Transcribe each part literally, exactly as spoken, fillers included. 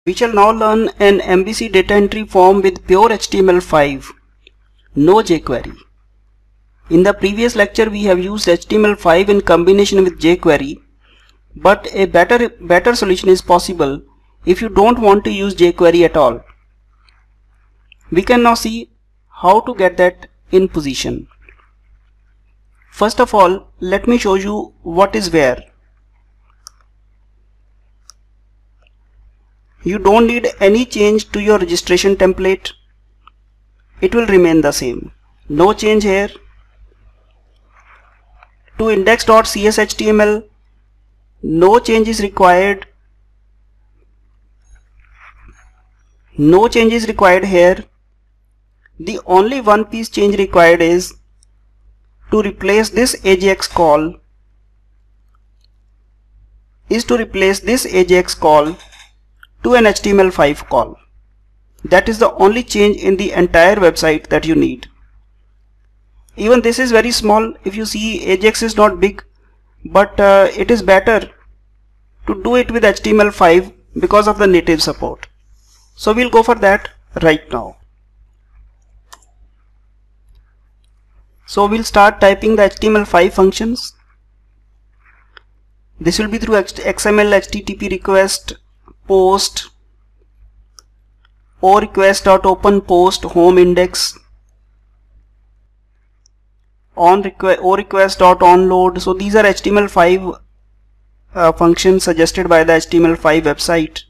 We shall now learn an M V C data entry form with pure H T M L five, no jQuery. In the previous lecture we have used H T M L five in combination with jQuery, but a better, better solution is possible if you don't want to use jQuery at all. We can now see how to get that in position. First of all, let me show you what is where. You don't need any change to your registration template. It will remain the same. No change here. To index.cshtml, no change is required. No change is required here. The only one piece change required is to replace this Ajax call is to replace this Ajax call to an H T M L five call. That is the only change in the entire website that you need. Even this is very small. If you see, Ajax is not big, but uh, it is better to do it with H T M L five because of the native support. So we'll go for that right now. So we'll start typing the H T M L five functions. This will be through X M L H T T P request post o request.open post home index on request o request.onload. So these are H T M L five uh, functions suggested by the H T M L five website,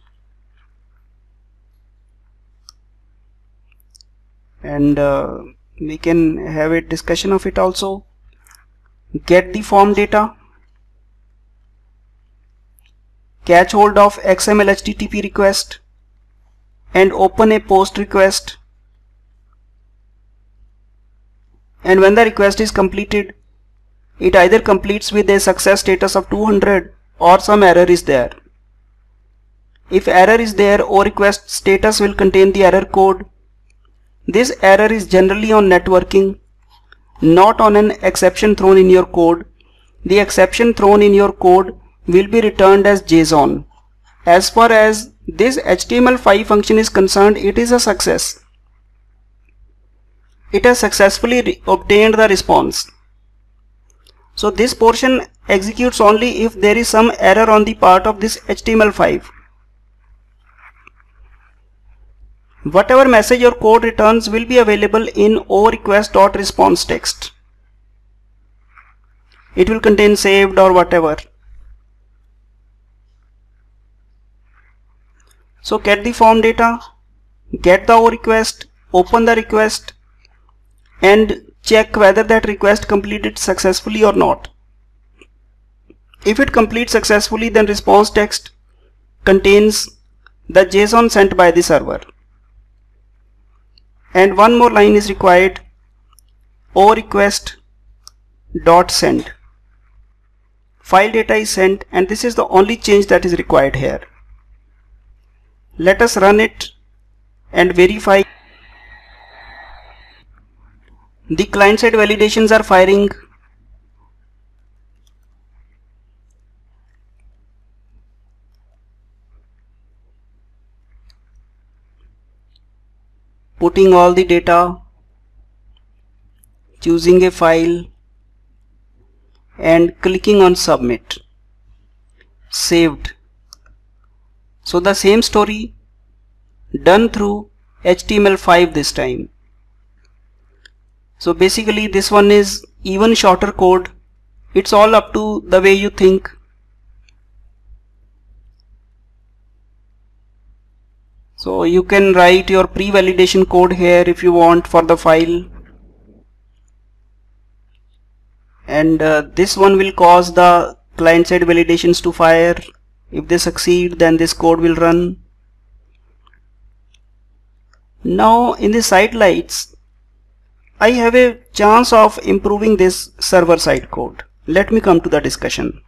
and uh, we can have a discussion of it also. Get the form data, catch hold of X M L H T T P request and open a post request, and when the request is completed, it either completes with a success status of two hundred or some error is there. If error is there, o request status will contain the error code. This error is generally on networking, not on an exception thrown in your code. The exception thrown in your code will be returned as JSON. As far as this H T M L five function is concerned, it is a success. It has successfully obtained the response. So this portion executes only if there is some error on the part of this H T M L five. Whatever message your code returns will be available in o request.response text. It will contain saved or whatever. So get the form data, get the o request, open the request, and check whether that request completed successfully or not. If it completes successfully, then response text contains the JSON sent by the server. And one more line is required, o request dot send. File data is sent, and this is the only change that is required here. Let us run it and verify. The client-side validations are firing. Putting all the data, choosing a file, and clicking on submit. Saved. So the same story done through H T M L five this time. So basically this one is even shorter code. It's all up to the way you think. So you can write your pre-validation code here if you want for the file. And uh, this one will cause the client-side validations to fire. If they succeed, then this code will run. Now in the site lights, I have a chance of improving this server-side code. Let me come to the discussion.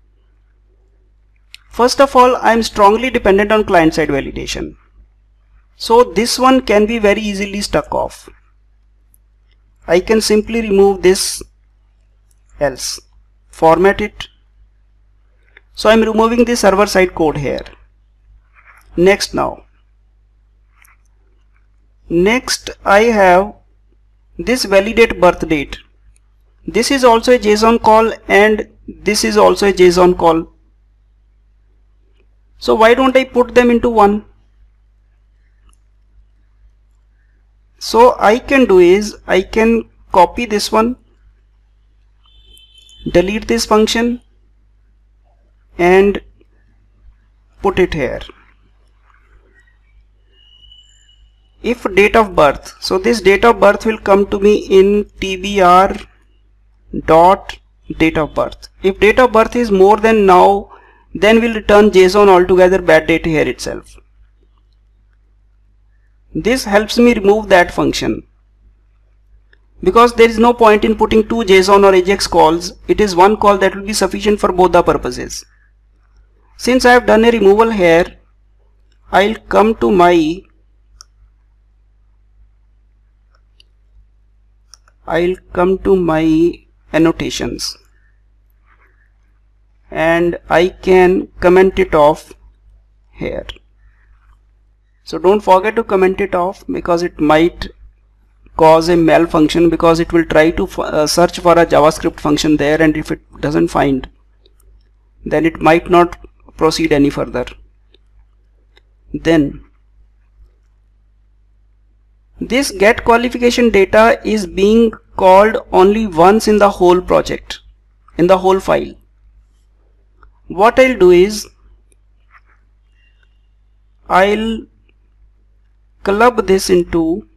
First of all, I am strongly dependent on client-side validation. So this one can be very easily stuck off. I can simply remove this else, format it. So I am removing the server-side code here. Next now. Next I have this validate birth date. This is also a JSON call and this is also a JSON call. So why don't I put them into one? So I can do is I can copy this one, delete this function and put it here. If date of birth, so this date of birth will come to me in tbr dot date of birth. If date of birth is more than now, then we'll return JSON altogether bad date here itself. This helps me remove that function because there is no point in putting two JSON or AJAX calls. It is one call that will be sufficient for both the purposes. Since I have done a removal here, I'll come to my I'll come to my annotations and I can comment it off here. So don't forget to comment it off because it might cause a malfunction, because it will try to uh, search for a JavaScript function there, and if it doesn't find, then it might not proceed any further. Then this get qualification data is being called only once in the whole project, in the whole file. What I'll do is I'll club this into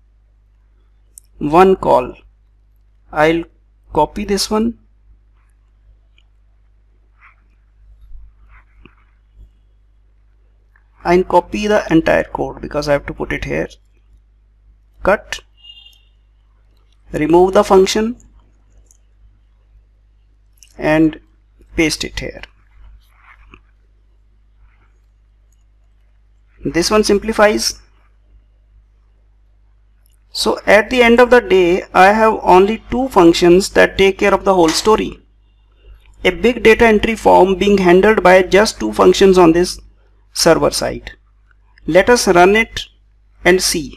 one call. I'll copy this one and copy the entire code because I have to put it here. Cut, remove the function and paste it here. This one simplifies. So at the end of the day, I have only two functions that take care of the whole story. A big data entry form being handled by just two functions on this server side. Let us run it and see.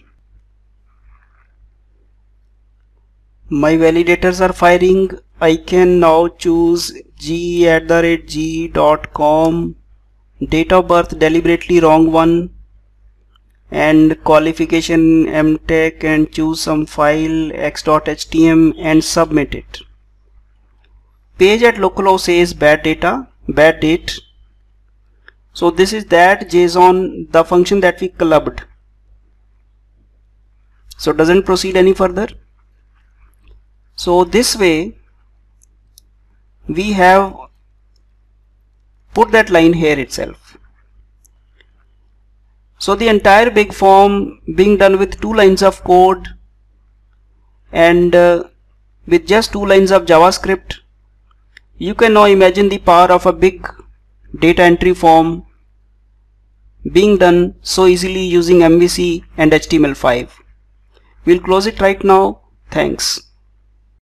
My validators are firing. I can now choose g at the rate g dot com, date of birth deliberately wrong one, and qualification mtech, and choose some file x dot h t m and submit it. Page at localhost says bad data, bad date. So this is that JSON, the function that we clubbed. So doesn't proceed any further. So this way we have put that line here itself. So the entire big form being done with two lines of code and uh, with just two lines of JavaScript. You can now imagine the power of a big data entry form being done so easily using M V C and H T M L five. We'll close it right now. Thanks.